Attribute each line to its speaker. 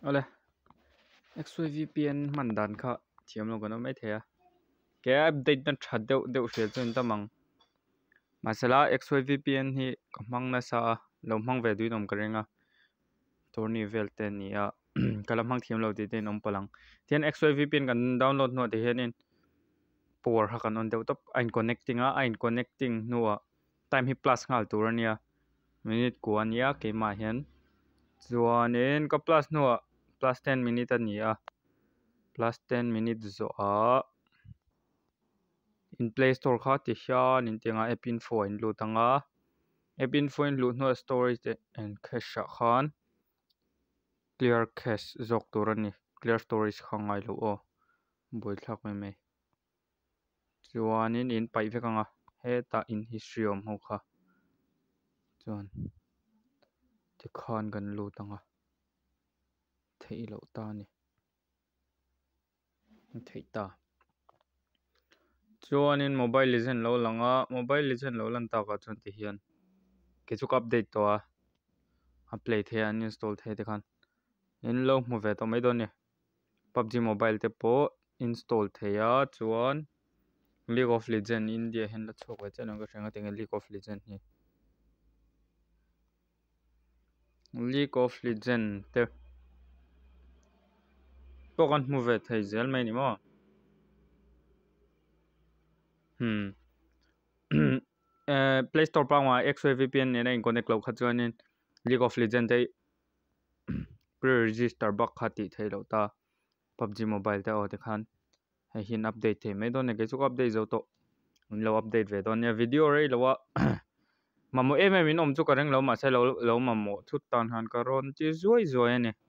Speaker 1: Ole xy VPN man dan kha thiam lo kan mai thea ke update na thad deuh hria chun tamang masala xy VPN hi kamang na sa lo mang ve dui nom karenga torni velte ni a kala mang thiam lo ti te nom palang tian xy VPN kan download no te hianin power ha kan on deuh top ein connecting nuwa time hi plus ngal turania minute kuania ke ma hian chuanin ka plus nuwa plus 10 minute ania plus 10 minutes zo a in play store kha ti hian in tenga app info in lu tanga app info in lu no storage and cache khan clear cache zok turani clear storage khangai lo o boi thlak mai chuanin in pai vekanga heta in history om ho kha chuan ti khan kan lu tanga thei lo ta ni thei ta chuanin mobile legend lo langa mobile legend lo lan ta ka chun ti hian ke chuk update to a play the an install the te khan in lo mu ve to mai don ni PUBG mobile te po install the ya chuan League of Legend India hen la chok wa chen ang ka thenga teng League of Legend ni League of Legend te po kan mu ve thei zel mai ni mo Play Store pa wa xy VPN ne in connect lo kha chuanin League of Legend te pre-register bak khati thei lo ta PUBG mobile te o te khan hay hin update the mai don ne ke chuk update zo to lo update ve don ya video rei lo wa mamawh em in om chu ka reng lo ma se lo mamawh thut tan han ka ron chi zuai zuai ani